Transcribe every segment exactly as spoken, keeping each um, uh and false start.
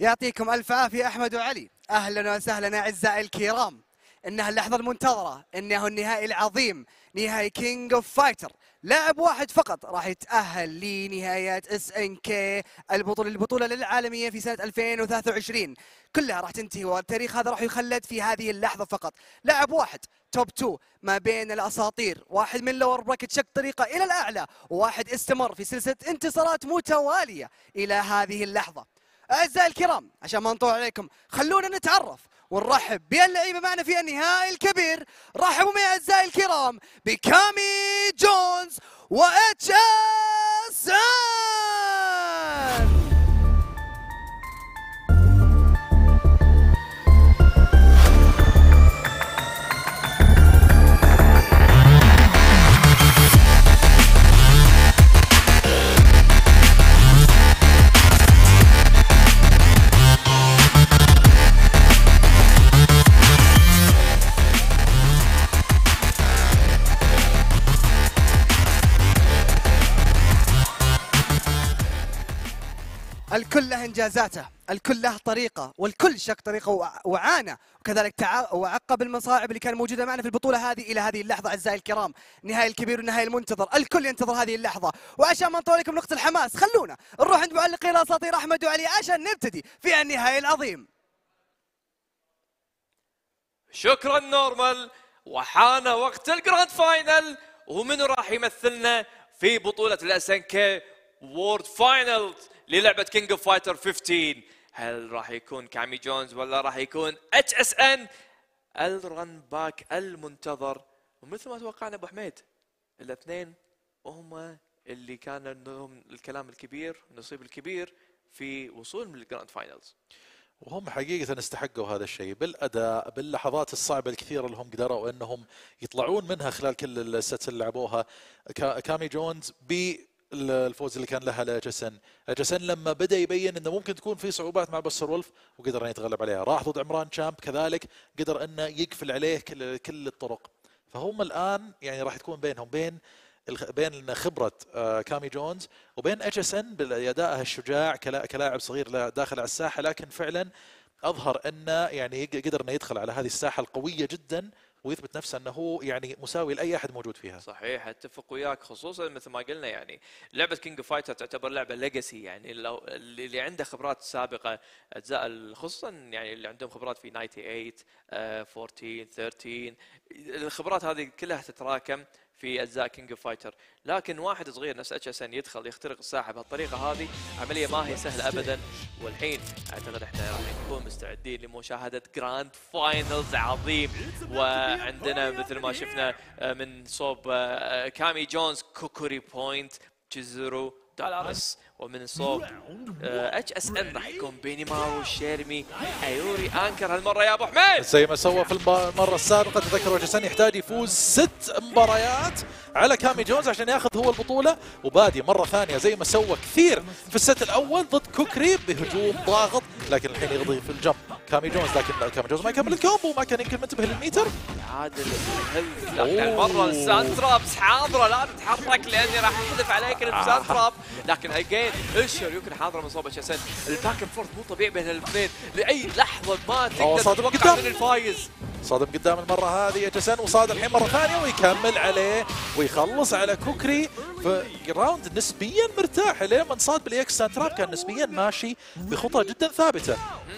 يعطيكم ألف عافية أحمد وعلي. أهلا وسهلا أعزائي الكرام. إنها اللحظة المنتظرة، إنه النهائي العظيم، نهائي كينج اوف فايتر. لاعب واحد فقط راح يتأهل لنهايات اس ان كي البطولة البطولة للعالمية في سنة ألفين وثلاثة وعشرين. كلها راح تنتهي والتاريخ هذا راح يخلد في هذه اللحظة فقط. لاعب واحد توب تو ما بين الأساطير، واحد من لور براكت شق طريقة إلى الأعلى، وواحد استمر في سلسلة انتصارات متوالية إلى هذه اللحظة. أعزائي الكرام، عشان ما نطول عليكم خلونا نتعرف ونرحب باللعيبة معنا في النهائي الكبير. رحبوا معي أعزائي الكرام بكامي جونز و اتش اس ان. الكل له انجازاته، الكل له طريقه، والكل شق طريقه وعانى، وكذلك تع... وعقب المصاعب اللي كانت موجوده معنا في البطوله هذه الى هذه اللحظه. اعزائي الكرام، النهائي الكبير والنهائي المنتظر، الكل ينتظر هذه اللحظه. وعشان ما نطول عليكم نقطه الحماس، خلونا نروح عند معلقين الاساطير احمد وعلي عشان نبتدي في النهائي العظيم. شكرا نورمال، وحان وقت الجراند فاينل. ومن راح يمثلنا في بطوله الاس ان كي وورد فاينل للعبة كينج اوف فايتر خمسة عشر؟ هل راح يكون كامي جونز ولا راح يكون اتش اس ان؟ الرن باك المنتظر، ومثل ما توقعنا ابو حميد الاثنين وهم اللي كان لهم الكلام الكبير والنصيب الكبير في وصول من الجراند فاينلز، وهم حقيقة استحقوا هذا الشيء بالأداء، باللحظات الصعبة الكثيرة اللي هم قدروا أنهم يطلعون منها خلال كل الست اللي لعبوها. كامي جونز بالفوز اللي كان لها لجسن جسن لما بدأ يبين أنه ممكن تكون في صعوبات مع بسر ولف، وقدر أن يتغلب عليها. راح ضد عمران تشامب كذلك قدر أنه يقفل عليه كل, كل الطرق. فهم الآن يعني راح تكون بينهم بين بين خبرة كامي جونز وبين اتش اس ان بأدائه الشجاع كلاعب صغير داخل على الساحة، لكن فعلا أظهر أنه يعني قدر أنه يدخل على هذه الساحة القوية جدا ويثبت نفسه أنه هو يعني مساوي لأي أحد موجود فيها. صحيح، اتفق وياك، خصوصا مثل ما قلنا يعني لعبة كينج اوف فايتر تعتبر لعبة ليجاسي، يعني لو اللي عنده خبرات سابقة أجزاء، خصوصا يعني اللي عندهم خبرات في ثمانية وتسعين أربعطعش ثلاثطعش، الخبرات هذه كلها تتراكم في اجزاء كينج اوف فايتر. لكن واحد صغير نفس اتش اس ان يدخل يخترق الساحه بهالطريقه هذه، عمليه ما هي سهله ابدا. والحين اعتقد احنا راح نكون مستعدين لمشاهده جراند فاينلز عظيم. وعندنا مثل ما شفنا من صوب كامي جونز كوكوري بوينت تشيزورو دولارس، ومن صوب اتش اس ان راح يكون بينيمارو شيرمي ايوري انكر هالمره يا ابو حميد، زي ما سوى في المره السابقه. تذكروا اتش اس ان يحتاج يفوز ست مباريات على كامي جونز عشان ياخذ هو البطوله، وبادي مره ثانيه زي ما سوى كثير في الست الاول ضد كوكري بهجوم ضاغط، لكن الحين يقضي في الجمب كامي جونز، لكن كامي جونز ما يكمل الكومبو، ما كان يمكن منتبه للميتر. عادل لكن المره السانترابس حاضره، لا تتحرك لاني راح احذف عليك السانتراب. لكن اجين الشريوكن حاضره من صوب اتش اس ان. الباك اند فورث مو طبيعي بين الاثنين، لاي لحظه ما تقدر تتوقع من الفايز. صادم قدام المره هذه اتش اس ان، وصاد الحين مره ثانيه ويكمل عليه ويخلص على كوكري في راوند نسبيا مرتاح. لما صاد بالاكس سانتراب كان نسبيا ماشي بخطى جدا ثابته.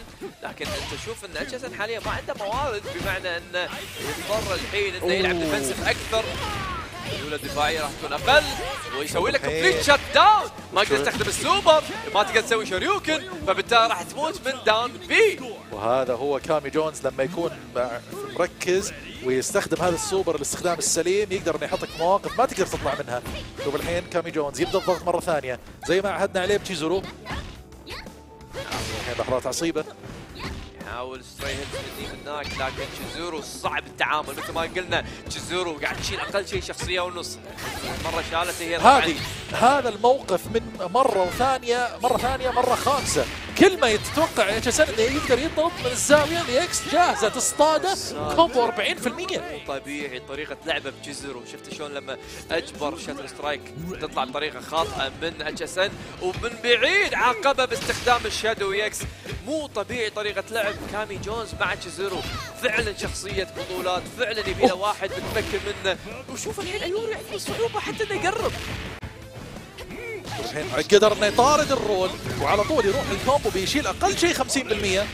لكن انت شوف ان اتش اس ان حاليا ما عنده موارد، بمعنى انه يضطر الحين انه يلعب ديفنسيف اكثر، الليونه الدفاعيه راح تكون اقل، ويسوي لك كومبليت شت داون. ما قدر يستخدم السوبر، ما تقدر تسوي شريوكن، فبالتالي راح تموت من داون بي. وهذا هو كامي جونز لما يكون مركز ويستخدم هذا السوبر الاستخدام السليم، يقدر انه يحطك مواقف ما تقدر تطلع منها. شوف الحين كامي جونز يبدا الضغط مره ثانيه زي ما عهدنا عليه بتشيزورو. الحين لحظات عصيبه، يحاول ستري هيد من هناك، لكن تشيزورو صعب التعامل. مثل ما قلنا تشيزورو قاعد تشيل اقل شيء شخصيه ونص، مره شالته هي هذه هذا الموقف من مره وثانيه مره ثانيه مره خامسه كل ما يتوقع اتش اس ان انه يقدر يضرب من الزاويه ليكس جاهزه تصطاده كومبو أربعين بالمية. طبيعي طريقة لعبه بجزر، وشفت شلون لما اجبر شاتل سترايك تطلع بطريقة خاطئة من اتش اس ان ومن بعيد عاقبه باستخدام الشادو اكس. مو طبيعي طريقة لعب كامي جونز مع تشيزرو، فعلا شخصية بطولات، فعلا يبي له واحد متمكن منه. وشوف الحين ايوري عنده صعوبة حتى انه يقرب. الحين قدر انه يطارد الرول وعلى طول يروح الكومبو بيشيل اقل شيء خمسين بالمية.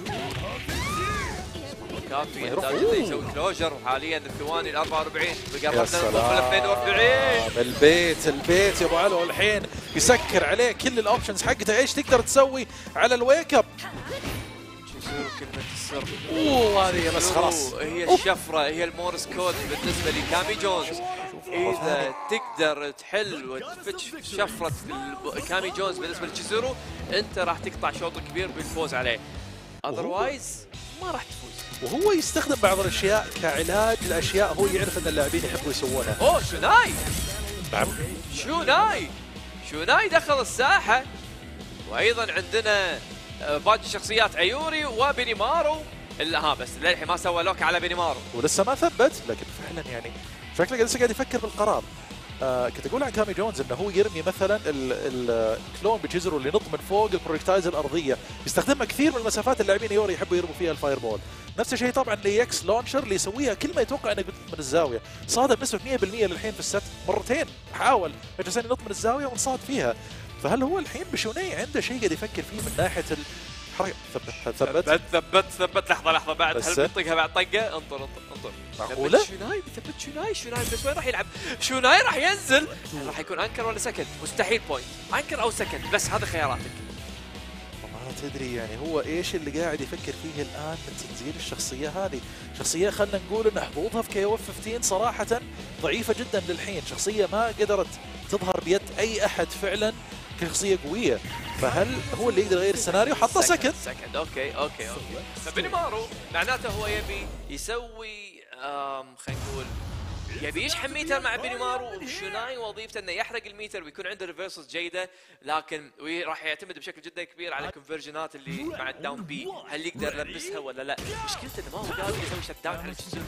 كافي يحتاج يسوي كلوجر، وحاليا الثواني ال أربعة وأربعين يا بقرب سلام. ال اثنين وأربعين. البيت البيت يا ابو علو الحين يسكر عليه كل الاوبشنز حقته. ايش تقدر تسوي على الويك اب؟ تشيزرو كلمة السر. اوه هذه بس خلاص. هي الشفرة، هي المورس كود بالنسبة لكامي جونز. إذا تقدر تحل وتفتش شفرة كامي جونز بالنسبة لتشيزرو، أنت راح تقطع شوط كبير بالفوز عليه. أذروايز ما راح تفوز. وهو يستخدم بعض الاشياء كعلاج لاشياء هو يعرف ان اللاعبين يحبوا يسوونها. أوه شوناي، نعم شوناي شوناي دخل الساحة. وأيضا عندنا باقي الشخصيات ايوري وبينيمارو. الا ها بس للحين ما سوى لوك على بينيمارو ولسه ما ثبت، لكن فعلا يعني شكله لسه قاعد يفكر بالقرار. آه كنت اقول عن كامي جونز انه هو يرمي مثلا الكلون بجزره اللي ينط من فوق البروجكتايز الارضيه، يستخدمها كثير من المسافات اللاعبين يوري يحبوا يرموا فيها الفاير بول. نفس الشيء طبعا ليكس لونشر اللي يسويها كل ما يتوقع انه ينط من الزاويه. صاد بنسبه مية بالمية للحين في الست، مرتين حاول عشان ينط من الزاويه وانصاد فيها. فهل هو الحين بشوني عنده شيء قاعد يفكر فيه من ناحيه ال ثبت ثبت ثبت ثبت ثبت لحظه لحظه بعد هل بس. بيطقها بعد طقه؟ انطر انطر انطر معقولة؟ ثبت شوناي ثبت شوناي شوناي بس وين راح يلعب؟ شوناي راح ينزل، راح يكون انكر ولا سكند؟ مستحيل بوينت، انكر او سكند بس هذا خياراتك. ما تدري يعني هو ايش اللي قاعد يفكر فيه الان من تنزيل الشخصيه هذه. شخصيه خلينا نقول ان حظوظها في كي او اف خمسة عشر صراحه ضعيفه جدا للحين، شخصيه ما قدرت تظهر بيد اي احد فعلا كشخصيه قويه. فهل هو اللي يقدر يغير السيناريو؟ حطه سكند سكند اوكي اوكي اوكي. فبينيمارو معناته هو يبي يسوي آم خلينا نقول يبي يشحن ميتر مع بينيمارو. وشوناي وظيفته انه يحرق الميتر ويكون عنده ريفرسز جيده، لكن راح يعتمد بشكل جدا كبير على الكونفرجنات اللي مع الداون بي، هل يقدر يلبسها ولا لا؟ مشكلته انه ما هو قادر يسوي شت داون على الجزء.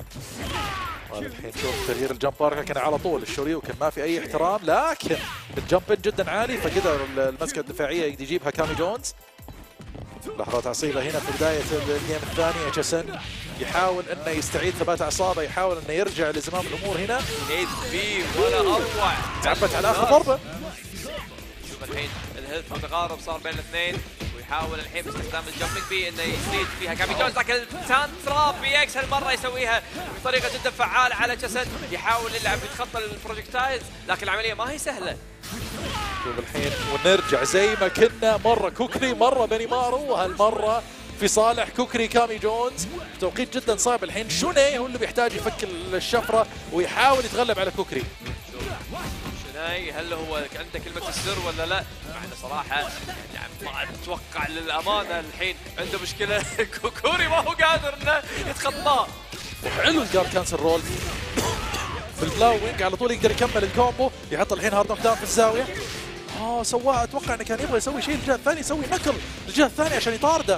الحين شوف تغيير الجمب بارك كان على طول الشوريو كان ما في اي احترام، لكن الجمب جدا عالي فقدر المسكه الدفاعيه يقدر يجيبها كامي جونز. لحظات عصيبه هنا في بدايه الجيم الثاني. اتش اس ان يحاول انه يستعيد ثبات اعصابه، يحاول انه يرجع لزمام الامور هنا. هيد بي ولا اروع، تعبت على اخر ضربه. شوف الحين الهيلث متقارب صار بين الاثنين، ويحاول الحين باستخدام الجمبنج بي انه يزيد فيها كامي جونز، لكن التان تراب بي اكس هالمره يسويها بطريقه جدا فعاله على جسد. يحاول يلعب يتخطى البروجكتايز لكن العمليه ما هي سهله. شوف الحين ونرجع زي ما كنا، مره كوكري مره بينيمارو، وهالمره في صالح كوكري كامي جونز. توقيت جدا صعب الحين. شوني هو اللي بيحتاج يفك الشفره ويحاول يتغلب على كوكري. شوناي هل هو عنده كلمه السر ولا لا؟ مع انه صراحه يعني ما اتوقع للامانه الحين عنده مشكله. كوكوري ما هو قادر انه يتخطاه. حلو الجارد كانسل رول في البلاو وينج، على طول يقدر يكمل الكومبو. يحط الحين هارد نوك داون في الزاويه. اه سواها، اتوقع انه كان يبغى يسوي شيء الجهه الثانيه، يسوي نكل الجهه الثانيه عشان يطارده.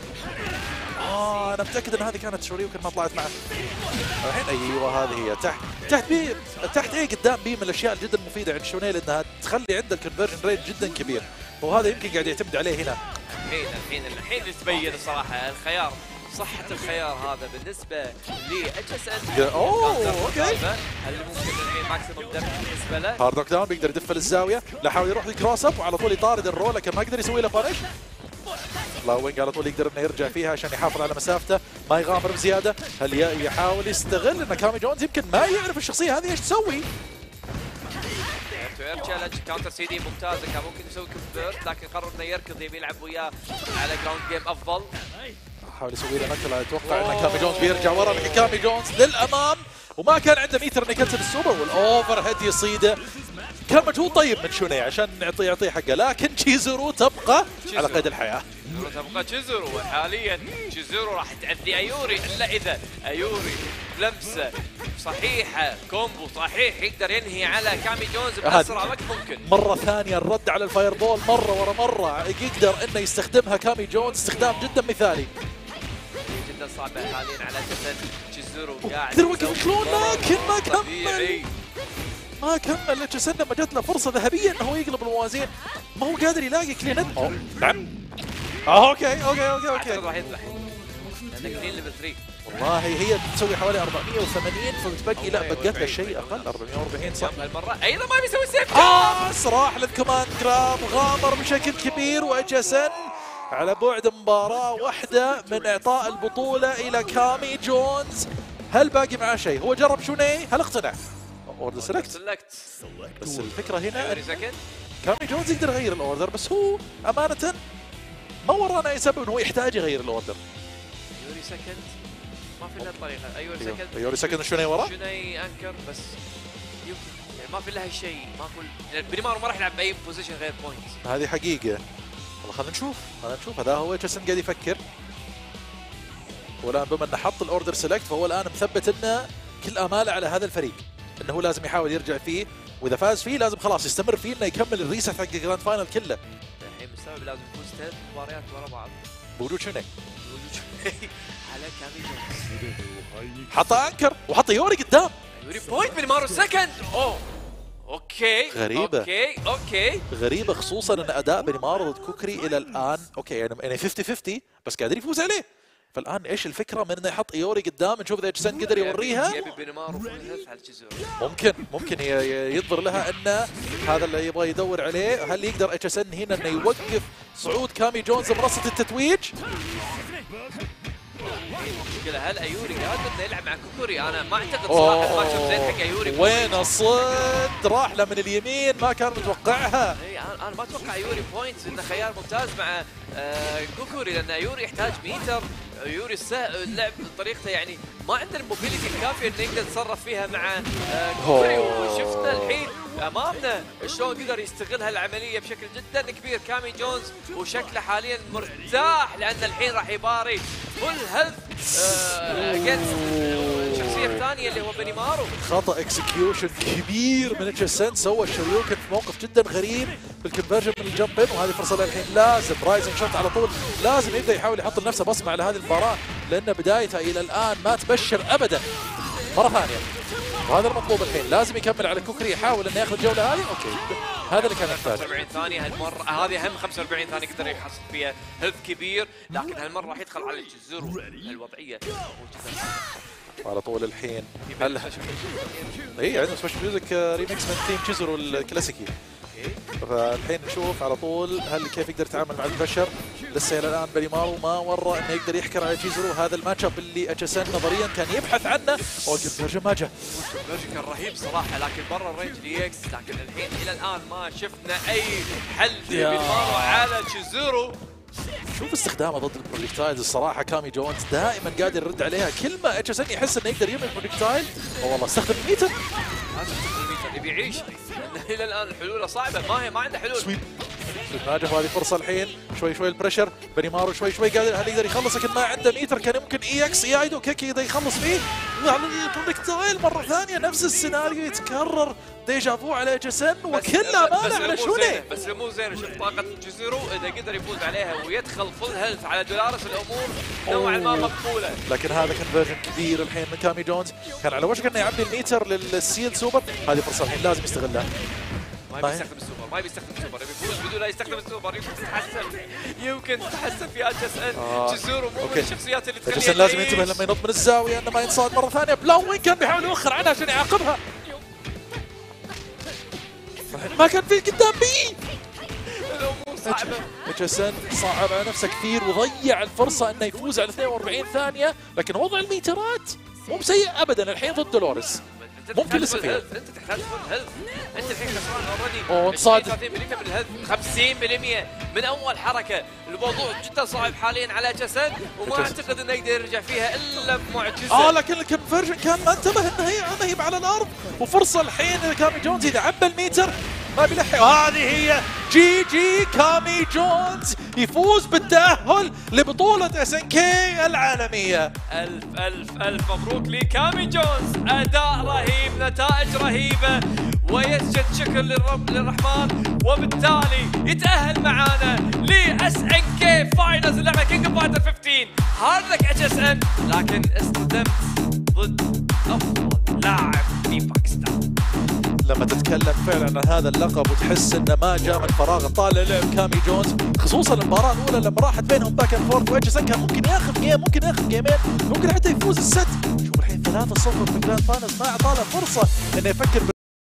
اه انا متاكد ان هذه كانت شوري وكان ما طلعت معه. الحين ايوه هذه هي تحت تحت بي تحت ايه قدام بي من الاشياء جدا مفيده عند شوني، لانها تخلي عنده الكونفرجن ريت جدا كبير، وهذا يمكن قاعد يعتمد عليه هنا. الحين الحين الحين تبين الصراحه الخيار، صحة الخيار هذا بالنسبة ل اتش اس ان. اوه اوكي. هل ممكن الحين ماكسيموم دمج بالنسبة له؟ هارد نوك داون بيقدر يدف للزاوية، لا حاول يروح للكروس اب وعلى طول يطارد الرول، لكن ما يقدر يسوي له بانش. بلاو وينج على طول يقدر انه يرجع فيها عشان يحافظ على مسافته، ما يغامر بزيادة. هل يحاول يستغل ان كامي جونز يمكن ما يعرف الشخصية هذه ايش تسوي؟ اير تشالنج كاونتر سي دي ممتازه، كان ممكن يسوي كونفيرت لكن قرر انه يركض يبي يلعب وياه على جراوند جيم افضل. حاول يسوي له نكل، اتوقع ان كامي جونز بيرجع ورا، لكن كامي جونز للامام وما كان عنده ميتر انه يكنسل السوبر، والاوفر هيد يصيده. كان مجهود طيب من شوني عشان يعطيه يعطيه حقه، لكن تشيزرو تبقى على قيد الحياه. تبقى تشيزرو، وحاليا تشيزرو راح تأذي ايوري الا اذا ايوري لمسه صحيحه كومبو صحيح يقدر ينهي على كامي جونز باسرع وقت ممكن. مره ثانيه الرد على الفاير بول مره ورا مره يقدر انه يستخدمها كامي جونز استخدام جدا مثالي. جدا صعبه حاليا على جسد تشيزورو قاعد قدر يوقف شلون لكن ما كمل ما كمل اتش لما جت له فرصه ذهبيه انه هو يقلب الموازين ما هو قادر يلاقي كلين. اوه نعم اه اوكي اوكي اوكي اوكي راح يذبح لانه كلين ليفل ثلاثة. والله هي تسوي حوالي أربعمية وثمانين فبتبقي لا بقت له شيء اقل أربعمية وأربعين صح. هالمره ايضا ما بيسوي سيف. اه راح للكوماند جراب غامر بشكل كبير واتش اس ان على بعد مباراه واحده من اعطاء البطوله الى كامي جونز. هل باقي معاه شيء؟ هو جرب شوني هل اقتنع؟ اوردر سلكت بس الفكره هنا كامي جونز يقدر يغير الاوردر بس هو امانه ما ورانا اي سبب انه هو يحتاج يغير الاوردر. يوري سكند ما في لها طريقه. ايوري سكند يوري سكند شوني وراه؟ شوني انكر بس يمكن يعني ما في لها شيء ما اقول بنيمارو ما راح يلعب باي بوزيشن غير بوينتس. هذه حقيقه. والله خلينا نشوف خلينا نشوف هذا هو اتش اس ان قاعد يفكر. والان بما انه حط الاوردر سيلكت فهو الان مثبت انه كل اماله على هذا الفريق انه هو لازم يحاول يرجع فيه واذا فاز فيه لازم خلاص يستمر فيه انه يكمل الريست حق الجراند فاينل كله. الحين مستوعب لازم يفوز ثلاث مباريات ورا بعض بوجود شوني بوجود شوني على كامي جونز. حط انكر وحط يوري قدام. يوري بوينت بنيمارو سكند. اوه اوكي غريبة اوكي اوكي غريبة خصوصا ان اداء بنيمارو ضد كوكري الى الان اوكي يعني يعني خمسين خمسين بس قادر يفوز عليه. فالان ايش الفكرة من انه يحط ايوري قدام نشوف اذا اتش اس ان قدر يوريها. يبي بنيمارو على تشيزورو ممكن ممكن يظهر لها انه هذا اللي يبغى يدور عليه. هل يقدر اتش اس ان هنا انه يوقف صعود كامي جونز بمنصة التتويج؟ مشكلة هل ايوري قادر انه يلعب مع كوكوري؟ انا ما اعتقد صراحة ما شفت زين حق ايوري. وين الصد؟ راح له من اليمين ما كان متوقعها. اي انا ما اتوقع ايوري بوينتس انه خيار ممتاز مع آه كوكوري لان ايوري يحتاج ميتر. يوري اللعب بطريقته يعني ما عنده الموبيليتي الكافيه انه يقدر يتصرف فيها مع آه كوكوري. وشفنا الحين امامنا شلون قدر يستغل هالعمليه بشكل جدا كبير كامي جونز وشكله حاليا مرتاح لان الحين راح يباري فول هيلث اجينست الشخصيه الثانيه اللي هو بنيمارو. خطا اكسكيوشن كبير من اتش اس ان سوى الشريوكن في موقف جدا غريب بالكونفرجن من الجمب ان وهذه فرصه الحين لازم رايزنج شوت على طول لازم يبدا يحاول يحط لنفسه بصمه على هذه المباراه لان بدايتها الى الان ما تبشر ابدا. مره ثانيه وهذا المطلوب الحين لازم يكمل على كوكري يحاول انه ياخذ الجوله هذه. اوكي هذا اللي كان يحتاج. خمسة وأربعين ثانيه هالمره هذه اهم خمسة وأربعين ثانيه يقدر يحصل فيها هيلث كبير لكن هالمره راح يدخل على تشيزورو الوضعيه على طول الحين. هل اي عندنا سبيشل ميوزك ريميكس من تيم تشيزورو الكلاسيكي. فالحين نشوف على طول هل كيف يقدر يتعامل مع البشر. لسه الى الان بنيمارو ما ورى انه يقدر يحكر على تشيزورو. هذا الماتش اب اللي اتش اس ان نظريا كان يبحث عنه. والكونفرجن ما جاء. الكونفرجن كان رهيب صراحه لكن برا الرينج دي اكس لكن الحين الى الان ما شفنا اي حل لبنيمارو على تشيزورو. شوف استخدامه ضد البروجكتايلز الصراحه كامي جونز دائما قادر يرد عليها كل ما اتش اس ان يحس انه يقدر يرمي البروجكتايل. والله استخدم الميتر لازم يستخدم الميتر يبي يعيش الى الان حلوله صعبه ما هي ما عنده حلول. سويب ناجح هذه فرصه الحين شوي شوي البريشر بنيمارو شوي شوي قادر هل يقدر يخلص لكن ما عنده ميتر كان ممكن اي اكس يايدو كيك يقدر يخلص فيه على البروجكتايل مره ثانيه. نفس السيناريو يتكرر ديجافو على اتش اس ان وكل امانه على شوني. بس مو زين شوف طاقه تشيزورو اذا قدر يفوز عليها ويدخل فول هيلث على دولارس الامور نوعا ما مقبوله. لكن هذا كونفرجن كبير الحين من كامي جونز كان على وشك انه يعبي الميتر للسيل سوبر. هذه فرصه الحين لازم يستغلها. ما يبي يستخدم السوبر ما يبي يستخدم السوبر يبي يفوز بدون لا يستخدم السوبر. يمكن تتحسن يمكن تتحسن في اتش اس ان. تشيزورو مو من الشخصيات اللي تخليه لازم ينتبه لما ينط من الزاويه انه ما ينصاد مره ثانيه. بلاون كان بيحاول يوخر عنها عشان يعاقبها ما كان في قدام بي. الامور صعبه. اتش اس ان صعب على نفسه كثير وضيع الفرصه انه يفوز على اثنين وأربعين ثانيه لكن وضع الميترات مو بسيء ابدا الحين ضد دولوريس. ممكن لسه فيها. انت تحتاج فول هيلث انت الحين خسران اوريدي. اوه صادق ثلاثين بالمئة من الهيلث خمسين بالمئة من اول حركه. الموضوع جدا صعب حاليا على اتش اس ان وما اعتقد انه يقدر يرجع فيها الا بمعجزه. اه لكن الكونفرجن كان ما انتبه انه هي ما هي على الارض وفرصه الحين كامي جونز اذا عبى الميتر ما بيلحق. وهذه هي جي جي كامي جونز يفوز بالتأهل لبطولة اس ان كي العالمية. ألف ألف ألف مبروك لكامي جونز، أداء رهيب، نتائج رهيبة، ويسجد شكر للرب للرحمن، وبالتالي يتأهل معانا لاس ان كي فاينلز اللعبة كينج اوف فايتر خمسة عشر. هارد لك اتش اس ان، لكن اصطدمت ضد افضل لاعب في باكستان. لما تتكلم فعلا عن هذا اللقب وتحس انه ما جاء من فراغ، طالع لعب كامي جونز، خصوصا المباراه الاولى لما راحت بينهم باك اند فورث، واتش اس ان كان ممكن ياخذ جيم، ممكن ياخذ جيمين، ممكن حتى يفوز الست. شوف الحين ثلاثة صفر في الجراند فاينلز، ما اعطى له فرصه انه يفكر